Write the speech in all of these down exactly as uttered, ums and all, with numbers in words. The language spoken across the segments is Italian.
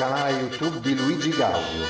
canale YouTube di Luigi Gaudio.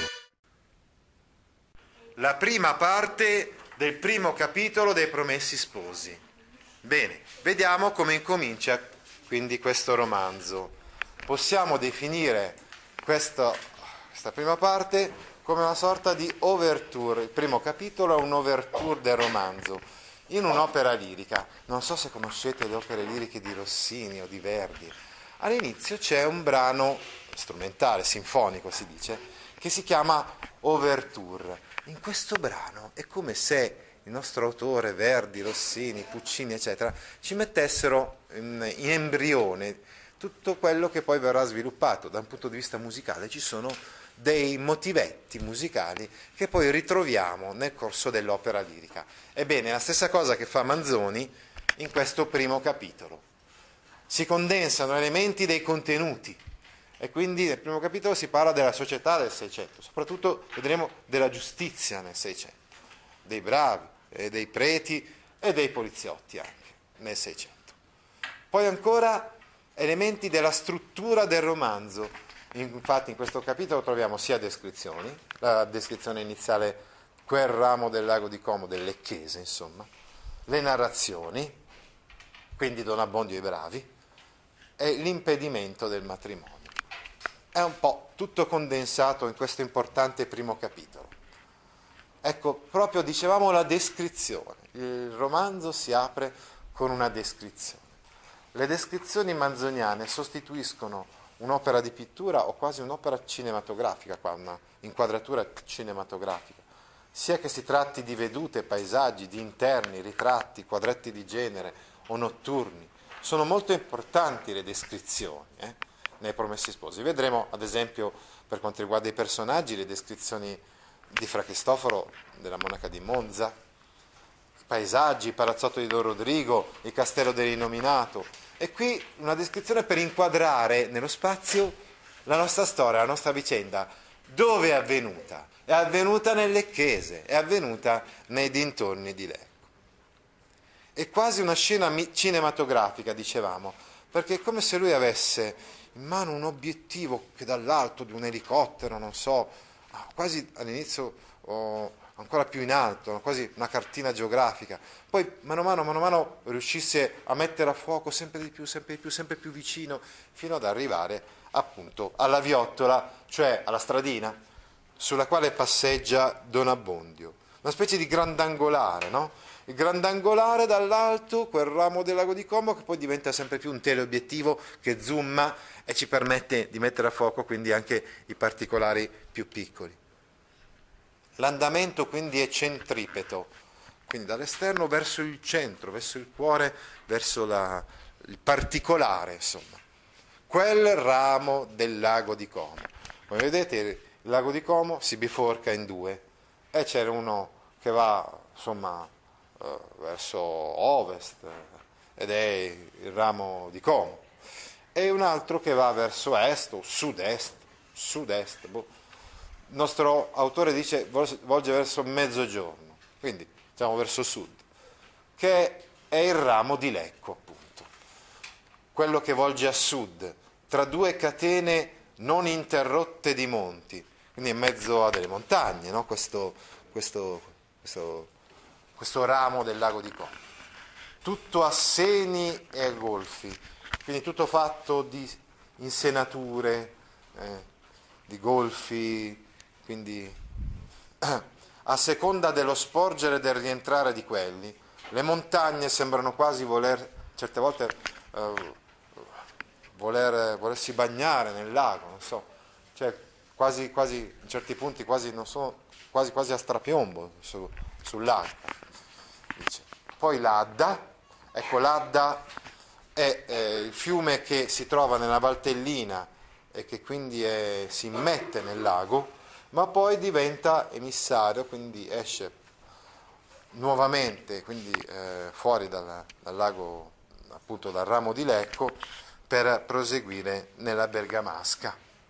La prima parte del primo capitolo dei Promessi Sposi. Bene, vediamo come incomincia quindi questo romanzo. Possiamo definire questa, questa prima parte come una sorta di overture. Il primo capitolo è un overture del romanzo, in un'opera lirica. Non so se conoscete le opere liriche di Rossini o di Verdi. All'inizio c'è un brano strumentale, sinfonico si dice, che si chiama Overture. In questo brano è come se il nostro autore, Verdi, Rossini, Puccini, eccetera, ci mettessero in, in embrione tutto quello che poi verrà sviluppato. Da un punto di vista musicale ci sono dei motivetti musicali che poi ritroviamo nel corso dell'opera lirica. Ebbene, la stessa cosa che fa Manzoni in questo primo capitolo. Si condensano elementi dei contenuti e quindi nel primo capitolo si parla della società del Seicento, soprattutto vedremo della giustizia nel Seicento, dei bravi, e dei preti e dei poliziotti anche nel Seicento. Poi ancora elementi della struttura del romanzo. Infatti in questo capitolo troviamo sia descrizioni, la descrizione iniziale, quel ramo del lago di Como, del Lecchese insomma, le narrazioni, quindi Don Abbondio e i bravi, e l'impedimento del matrimonio. È un po' tutto condensato in questo importante primo capitolo. Ecco, proprio dicevamo la descrizione. Il romanzo si apre con una descrizione. Le descrizioni manzoniane sostituiscono un'opera di pittura o quasi un'opera cinematografica, qua una inquadratura cinematografica, sia che si tratti di vedute, paesaggi, di interni, ritratti, quadretti di genere o notturni. Sono molto importanti le descrizioni eh, nei Promessi Sposi. Vedremo, ad esempio, per quanto riguarda i personaggi, le descrizioni di Fra Cristoforo, della monaca di Monza, i paesaggi, il palazzotto di Don Rodrigo, il castello dell'Innominato. E qui una descrizione per inquadrare nello spazio la nostra storia, la nostra vicenda. Dove è avvenuta? È avvenuta nel Lecchese, è avvenuta nei dintorni di Lecco. È quasi una scena cinematografica, dicevamo, perché è come se lui avesse in mano un obiettivo che dall'alto di un elicottero, non so, quasi all'inizio oh, ancora più in alto, quasi una cartina geografica, poi mano a mano, mano a mano riuscisse a mettere a fuoco sempre di più, sempre di più, sempre più vicino, fino ad arrivare appunto alla viottola, cioè alla stradina, sulla quale passeggia Don Abbondio, una specie di grandangolare, no? Il grandangolare dall'alto, quel ramo del lago di Como che poi diventa sempre più un teleobiettivo che zooma e ci permette di mettere a fuoco quindi anche i particolari più piccoli. L'andamento quindi è centripeto, quindi dall'esterno verso il centro, verso il cuore, verso la, il particolare, insomma. Quel ramo del lago di Como. Come vedete il lago di Como si biforca in due e c'è uno che va insomma eh, verso ovest ed è il ramo di Como e un altro che va verso est o sud-est, sud-est, boh. Il nostro autore dice volge verso mezzogiorno, quindi diciamo verso sud, che è il ramo di Lecco, appunto, quello che volge a sud, tra due catene non interrotte di monti, quindi in mezzo a delle montagne, no? questo, questo, questo, questo ramo del lago di Como, tutto a seni e a golfi, quindi tutto fatto di insenature, eh, di golfi, quindi a seconda dello sporgere e del rientrare di quelli, le montagne sembrano quasi voler, certe volte, eh, voler, volersi bagnare nel lago, non so, cioè quasi, quasi in certi punti quasi, non so, quasi, quasi a strapiombo su, sull'acqua. Dice. Poi l'Adda, ecco l'Adda è eh, il fiume che si trova nella Valtellina e che quindi è, si immette nel lago, ma poi diventa emissario, quindi esce nuovamente quindi, eh, fuori dal, dal lago, appunto dal ramo di Lecco, per proseguire nella Bergamasca.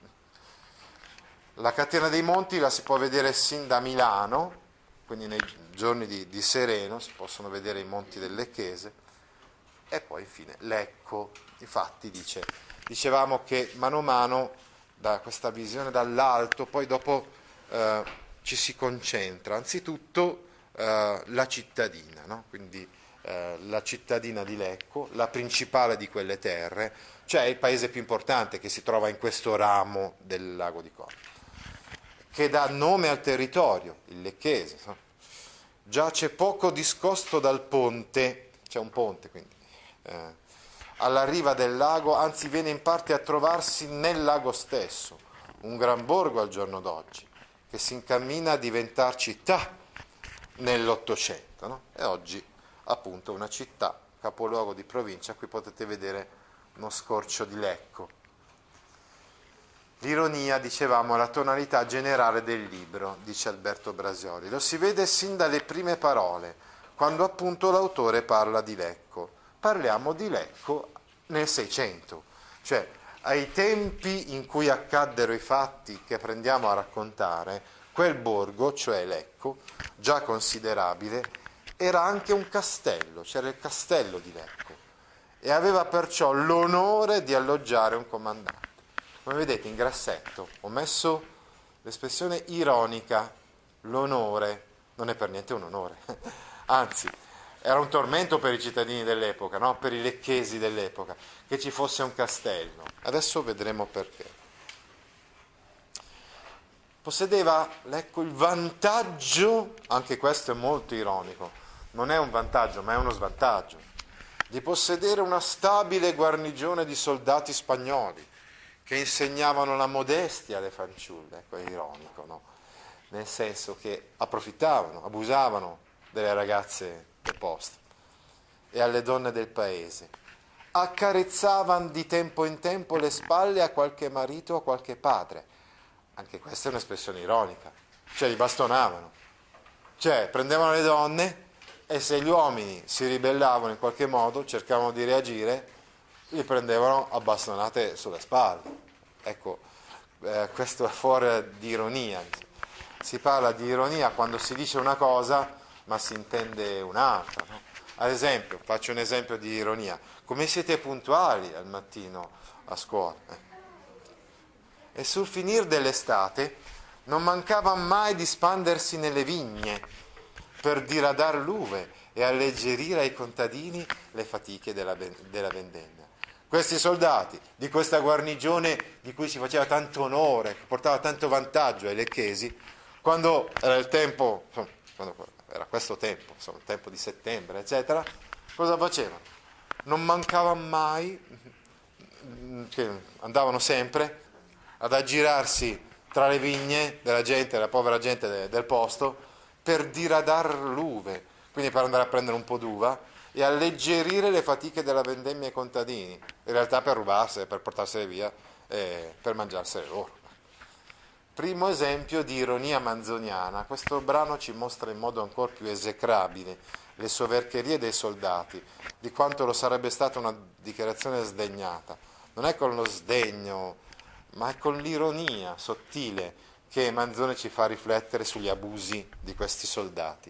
La catena dei monti la si può vedere sin da Milano, quindi nei giorni di, di sereno si possono vedere i monti del Lecchese, e poi infine Lecco. Infatti dice, dicevamo che mano a mano da questa visione dall'alto, poi dopo eh, ci si concentra. Anzitutto eh, la cittadina, no? Quindi eh, la cittadina di Lecco, la principale di quelle terre, cioè il paese più importante che si trova in questo ramo del lago di Como, che dà nome al territorio, il lecchese. No? Giace poco discosto dal ponte, c'è un ponte quindi, eh, alla riva del lago, anzi viene in parte a trovarsi nel lago stesso, un gran borgo al giorno d'oggi, che si incammina a diventare città nell'Ottocento, no? E oggi appunto una città, capoluogo di provincia. Qui potete vedere uno scorcio di Lecco. L'ironia, dicevamo, è la tonalità generale del libro, dice Alberto Brasioli. Lo si vede sin dalle prime parole, quando appunto l'autore parla di Lecco. Parliamo di Lecco nel Seicento, cioè ai tempi in cui accaddero i fatti che prendiamo a raccontare, quel borgo, cioè Lecco, già considerabile, era anche un castello, c'era il castello di Lecco, e aveva perciò l'onore di alloggiare un comandante. Come vedete in grassetto ho messo l'espressione ironica, l'onore, non è per niente un onore, anzi era un tormento per i cittadini dell'epoca, no? Per i lecchesi dell'epoca, che ci fosse un castello. Adesso vedremo perché. Possedeva, Lecco, il vantaggio, anche questo è molto ironico, non è un vantaggio ma è uno svantaggio, di possedere una stabile guarnigione di soldati spagnoli che insegnavano la modestia alle fanciulle. Ecco, è ironico, no? Nel senso che approfittavano, abusavano delle ragazze del posto e alle donne del paese, accarezzavano di tempo in tempo le spalle a qualche marito o a qualche padre. Anche questa è un'espressione ironica, cioè li bastonavano, cioè prendevano le donne e se gli uomini si ribellavano in qualche modo, cercavano di reagire, li prendevano a bastonate sulle spalle. Ecco, eh, questo è fuori di ironia. Si parla di ironia quando si dice una cosa ma si intende un'altra, no? Ad esempio, faccio un esempio di ironia: come siete puntuali al mattino a scuola? Eh? E sul finir dell'estate non mancava mai di spandersi nelle vigne per diradar l'uve e alleggerire ai contadini le fatiche della, della vendemmia. Questi soldati di questa guarnigione di cui si faceva tanto onore, che portava tanto vantaggio ai lecchesi, quando era il tempo, insomma, quando era questo tempo, insomma, il tempo di settembre, eccetera, cosa facevano? Non mancava mai, che andavano sempre ad aggirarsi tra le vigne della gente, della povera gente de, del posto, per diradar l'uve, quindi per andare a prendere un po' d'uva e alleggerire le fatiche della vendemmia ai contadini, in realtà per rubarsele, per portarsele via, eh, per mangiarsele loro. Primo esempio di ironia manzoniana. Questo brano ci mostra in modo ancora più esecrabile le soverchierie dei soldati, di quanto lo sarebbe stata una dichiarazione sdegnata. Non è con lo sdegno, ma è con l'ironia sottile che Manzoni ci fa riflettere sugli abusi di questi soldati.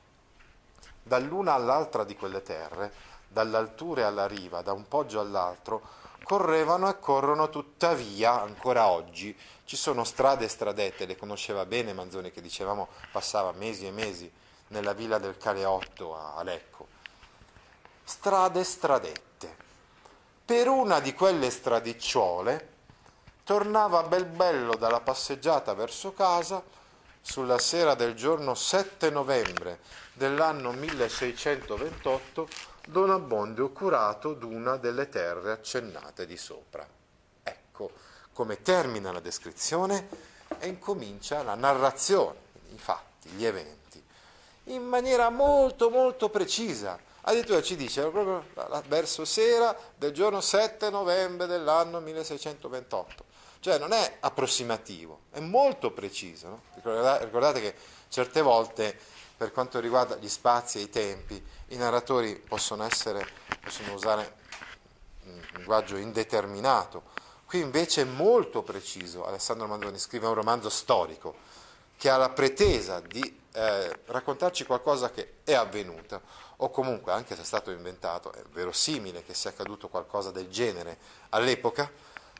Dall'una all'altra di quelle terre, dall'alture alla riva, da un poggio all'altro, correvano e corrono tuttavia, ancora oggi, ci sono strade e stradette, le conosceva bene Manzoni, che dicevamo passava mesi e mesi nella villa del Caleotto a Lecco. Strade e stradette. Per una di quelle stradicciole tornava bel bello dalla passeggiata verso casa sulla sera del giorno sette novembre dell'anno milleseicentoventotto Don Abbondio curato d'una delle terre accennate di sopra. Ecco come termina la descrizione e incomincia la narrazione, i fatti, gli eventi, in maniera molto molto precisa. Addirittura ci dice proprio verso sera del giorno sette novembre dell'anno milleseicentoventotto. Cioè non è approssimativo, è molto preciso. No? Ricordate che certe volte, per quanto riguarda gli spazi e i tempi, i narratori possono essere, possono usare un linguaggio indeterminato. Qui invece è molto preciso. Alessandro Manzoni scrive un romanzo storico che ha la pretesa di eh, raccontarci qualcosa che è avvenuto, o comunque, anche se è stato inventato, è verosimile che sia accaduto qualcosa del genere all'epoca.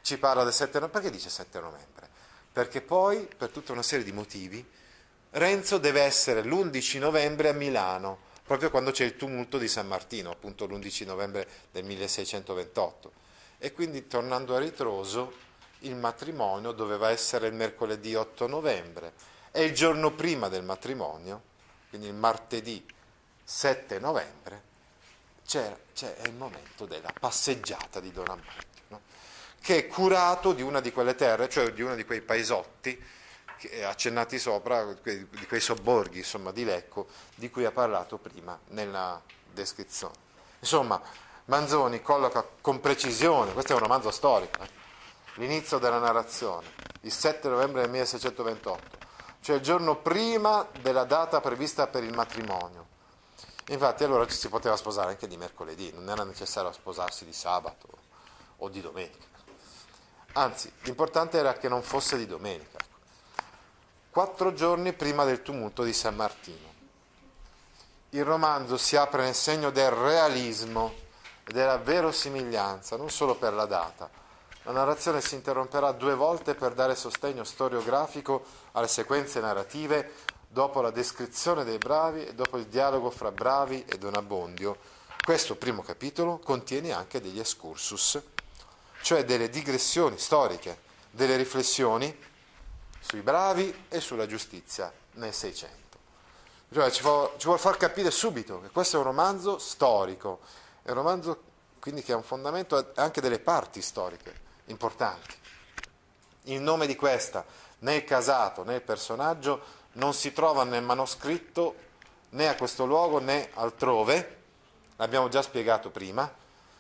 ci parla del sette novembre. Perché dice sette novembre? Perché poi, per tutta una serie di motivi, Renzo deve essere l'undici novembre a Milano, proprio quando c'è il tumulto di San Martino, appunto l'undici novembre del milleseicentoventotto. E quindi, tornando a ritroso, il matrimonio doveva essere il mercoledì otto novembre e il giorno prima del matrimonio, quindi il martedì sette novembre, c'è, c'è il momento della passeggiata di Don Abbondio, no? Che è curato di una di quelle terre, cioè di uno di quei paesotti che, accennati sopra, di quei sobborghi, insomma, di Lecco, di cui ha parlato prima nella descrizione. Insomma, Manzoni colloca con precisione, questo è un romanzo storico, eh, l'inizio della narrazione, il sette novembre del milleseicentoventotto, cioè il giorno prima della data prevista per il matrimonio. Infatti allora ci si poteva sposare anche di mercoledì, non era necessario sposarsi di sabato o di domenica. Anzi, l'importante era che non fosse di domenica. Quattro giorni prima del tumulto di San Martino. Il romanzo si apre nel segno del realismo e della verosimiglianza, non solo per la data. La narrazione si interromperà due volte per dare sostegno storiografico alle sequenze narrative dopo la descrizione dei bravi e dopo il dialogo fra Bravi e Don Abbondio. Questo primo capitolo contiene anche degli excursus, cioè delle digressioni storiche, delle riflessioni sui bravi e sulla giustizia nel Seicento. Cioè, ci, fa, ci vuole far capire subito che questo è un romanzo storico, è un romanzo quindi che ha un fondamento anche delle parti storiche importanti. Il nome di questa, né il casato né il personaggio, non si trova nel manoscritto né a questo luogo né altrove, l'abbiamo già spiegato prima,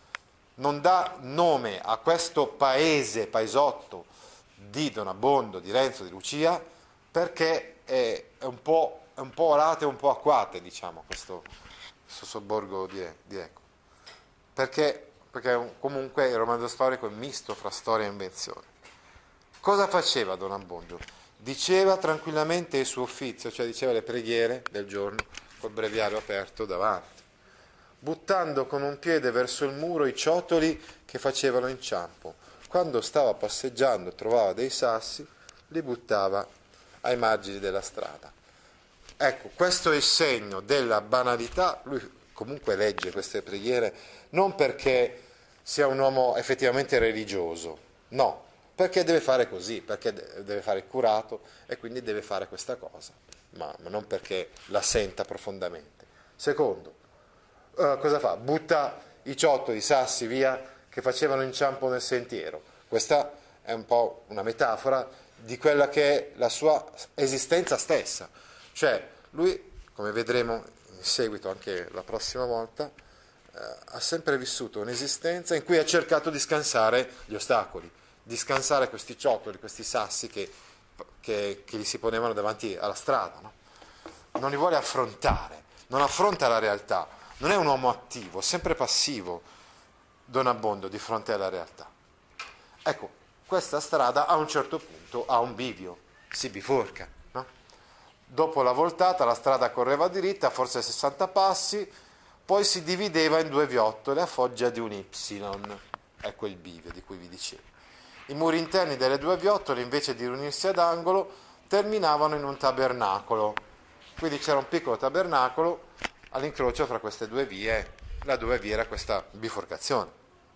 non dà nome a questo paese, paesotto di Don Abbondio, di Renzo, di Lucia, perché è, è un po', è un po' orate e un po' acquate, diciamo, questo, questo sobborgo di, di Lecco. Perché, perché comunque il romanzo storico è misto fra storia e invenzione. Cosa faceva Don Abbondio? Diceva tranquillamente il suo uffizio, cioè diceva le preghiere del giorno col breviario aperto davanti, buttando con un piede verso il muro i ciotoli che facevano inciampo. Quando stava passeggiando e trovava dei sassi, li buttava ai margini della strada. Ecco, questo è il segno della banalità. Lui comunque legge queste preghiere non perché sia un uomo effettivamente religioso, no, perché deve fare così, perché deve fare il curato e quindi deve fare questa cosa, ma, ma non perché la senta profondamente. Secondo, uh, cosa fa? Butta i ciottoli, i sassi via che facevano inciampo nel sentiero. Questa è un po' una metafora di quella che è la sua esistenza stessa. Cioè, lui, come vedremo in seguito anche la prossima volta, eh, ha sempre vissuto un'esistenza in cui ha cercato di scansare gli ostacoli, di scansare questi ciottoli, questi sassi che, che, che gli si ponevano davanti alla strada, no? Non li vuole affrontare, non affronta la realtà, non è un uomo attivo, è sempre passivo Don Abbondio di fronte alla realtà. Ecco, questa strada a un certo punto ha un bivio, si biforca, no? Dopo la voltata la strada correva diritta, forse sessanta passi, poi si divideva in due viottole a foggia di un Y, ecco il bivio di cui vi dicevo. I muri interni delle due viottole, invece di riunirsi ad angolo, terminavano in un tabernacolo. Quindi c'era un piccolo tabernacolo all'incrocio fra queste due vie, la dove vi era questa biforcazione,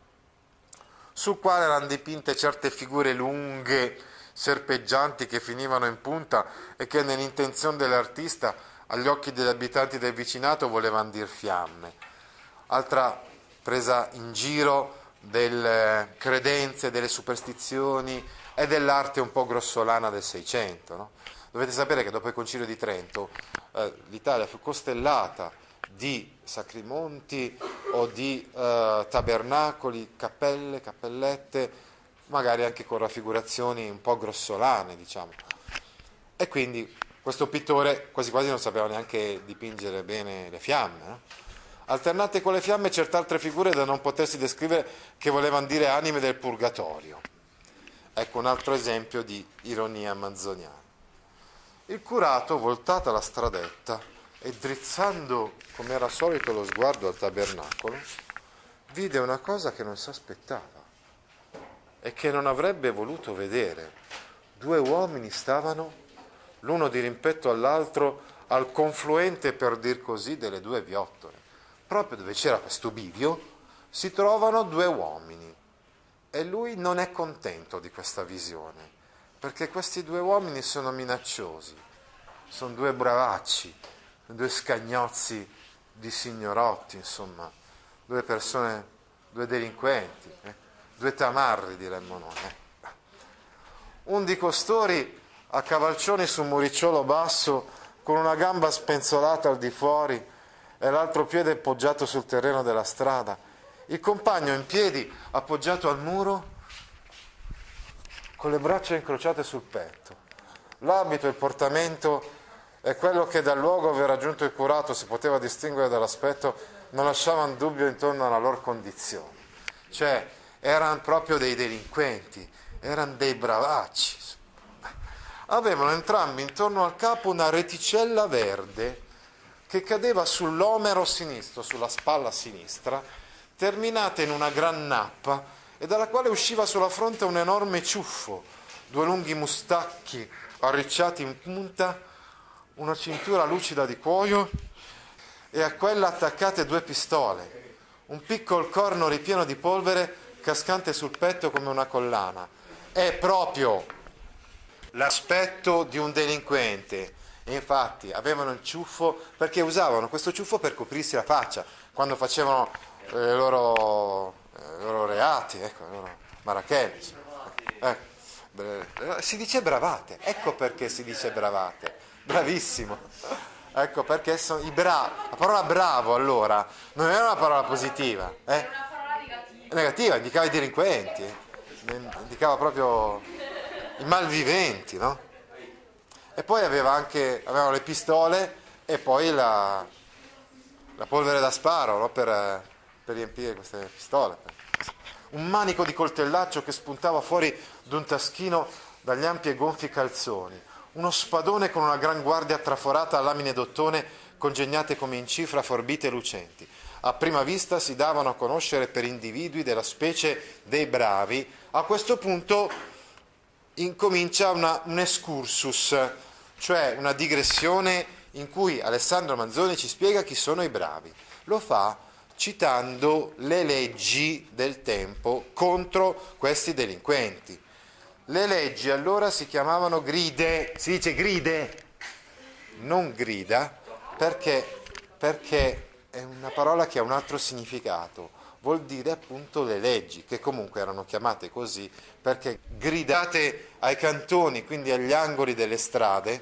sul quale erano dipinte certe figure lunghe, serpeggianti, che finivano in punta e che nell'intenzione dell'artista, agli occhi degli abitanti del vicinato, volevano dir fiamme. Altra presa in giro delle credenze, delle superstizioni e dell'arte un po' grossolana del Seicento, no? Dovete sapere che dopo il Concilio di Trento eh, l'Italia fu costellata di sacrimonti o di eh, tabernacoli, cappelle, cappellette, magari anche con raffigurazioni un po' grossolane, diciamo. E quindi questo pittore quasi quasi non sapeva neanche dipingere bene le fiamme, no? Alternate con le fiamme certe altre figure da non potersi descrivere, che volevano dire anime del purgatorio. Ecco un altro esempio di ironia manzoniana. Il curato, voltata la stradetta e drizzando come era solito lo sguardo al tabernacolo, vide una cosa che non si aspettava. e che non avrebbe voluto vedere. Due uomini stavano, l'uno di rimpetto all'altro, al confluente, per dir così, delle due viottole. Proprio dove c'era questo bivio si trovano due uomini e lui non è contento di questa visione, perché questi due uomini sono minacciosi, sono due bravacci, due scagnozzi di signorotti, insomma, due persone, due delinquenti, eh? due tamarri, diremmo noi. Eh? Un di costori a cavalcioni su un muricciolo basso, con una gamba spenzolata al di fuori e l'altro piede poggiato sul terreno della strada. Il compagno in piedi, appoggiato al muro, con le braccia incrociate sul petto. L'abito, il portamento e quello che dal luogo aveva raggiunto il curato si poteva distinguere dall'aspetto non lasciavano dubbio intorno alla loro condizione. Cioè, erano proprio dei delinquenti, erano dei bravacci. Avevano entrambi intorno al capo una reticella verde che cadeva sull'omero sinistro, sulla spalla sinistra, terminata in una gran nappa e dalla quale usciva sulla fronte un enorme ciuffo, due lunghi mustacchi arricciati in punta, una cintura lucida di cuoio e a quella attaccate due pistole, un piccolo corno ripieno di polvere cascante sul petto come una collana. È proprio l'aspetto di un delinquente. E infatti avevano il ciuffo perché usavano questo ciuffo per coprirsi la faccia quando facevano eh, i loro, eh, loro reati, ecco, i loro marachelle. Ecco. Si dice bravate, ecco perché si dice bravate, bravissimo, ecco perché sono i bravi. La parola bravo allora non era una parola positiva, eh? Era una parola negativa. Negativa, indicava i delinquenti, eh? Indicava proprio i malviventi, no? E poi aveva anche, avevano le pistole e poi la, la polvere da sparo, no? per, per riempire queste pistole. Un manico di coltellaccio che spuntava fuori d'un taschino dagli ampi e gonfi calzoni, uno spadone con una gran guardia traforata a lamine d'ottone congegnate come in cifra forbite e lucenti. A prima vista si davano a conoscere per individui della specie dei bravi. A questo punto incomincia una, un excursus, cioè una digressione in cui Alessandro Manzoni ci spiega chi sono i bravi. Lo fa citando le leggi del tempo contro questi delinquenti. Le leggi allora si chiamavano gride, si dice gride, non grida, perché, perché è una parola che ha un altro significato. Vuol dire appunto le leggi, che comunque erano chiamate così perché gridate ai cantoni, quindi agli angoli delle strade,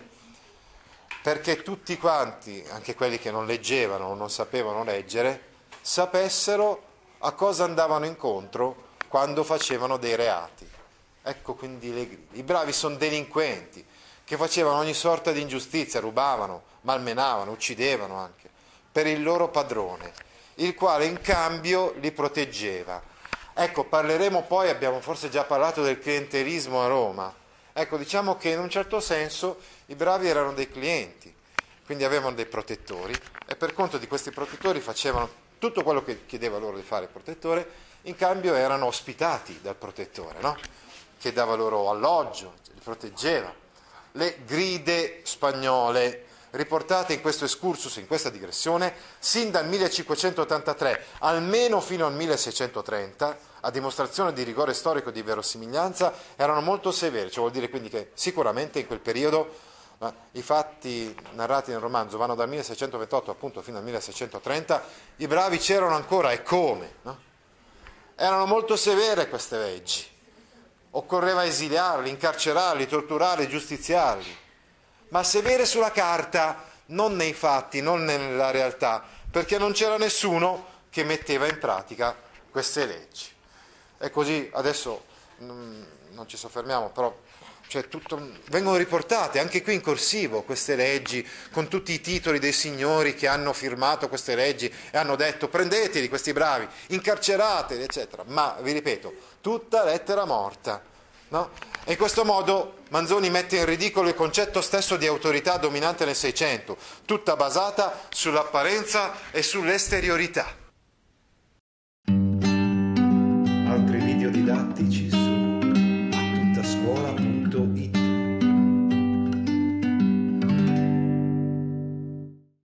perché tutti quanti, anche quelli che non leggevano o non sapevano leggere, sapessero a cosa andavano incontro quando facevano dei reati. Ecco quindi le grida. I bravi sono delinquenti che facevano ogni sorta di ingiustizia, rubavano, malmenavano, uccidevano anche, per il loro padrone, il quale in cambio li proteggeva. Ecco, parleremo poi, abbiamo forse già parlato del clientelismo a Roma. Ecco, diciamo che in un certo senso i bravi erano dei clienti, quindi avevano dei protettori e per conto di questi protettori facevano tutto quello che chiedeva loro di fare il protettore, in cambio erano ospitati dal protettore, no? Che dava loro alloggio, li proteggeva. Le gride spagnole, riportate in questo excursus, in questa digressione, sin dal millecinquecentottantatré, almeno fino al milleseicentotrenta, a dimostrazione di rigore storico e di verosimiglianza, erano molto severe, cioè vuol dire quindi che sicuramente in quel periodo eh, i fatti narrati nel romanzo vanno dal milleseicentoventotto appunto fino al milleseicentotrenta, i bravi c'erano ancora e come, no? Erano molto severe queste leggi, occorreva esiliarli, incarcerarli, torturarli, giustiziarli, ma severe sulla carta, non nei fatti, non nella realtà, perché non c'era nessuno che metteva in pratica queste leggi. E così adesso mh, non ci soffermiamo, però cioè, tutto, vengono riportate anche qui in corsivo queste leggi, con tutti i titoli dei signori che hanno firmato queste leggi e hanno detto prendeteli questi bravi, incarcerateli, eccetera. Ma, vi ripeto, tutta lettera morta. No? E in questo modo Manzoni mette in ridicolo il concetto stesso di autorità dominante nel Seicento, tutta basata sull'apparenza e sull'esteriorità. Altri video didattici